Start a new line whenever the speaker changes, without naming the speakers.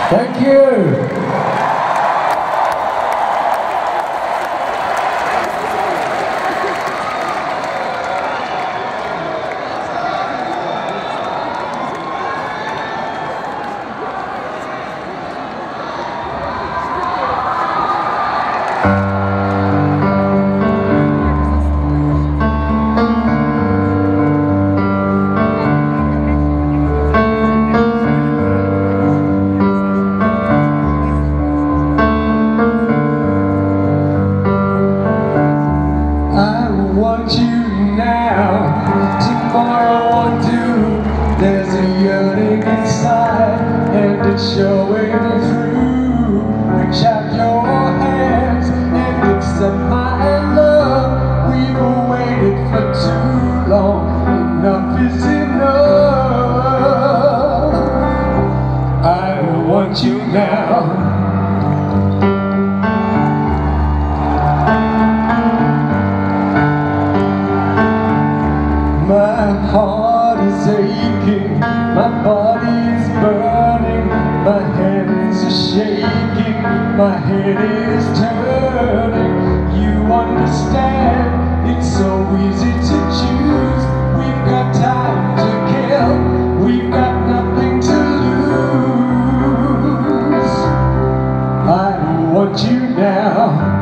Thank you. There's a yearning inside, and it's showing through. Reach out your hands and accept my love. We've waited for too long. Enough is enough. I want you now. My heart is aching, my body is burning, my hands are shaking, my head is turning. You understand, it's so easy to choose. We've got time to kill, we've got nothing to lose. I want you now.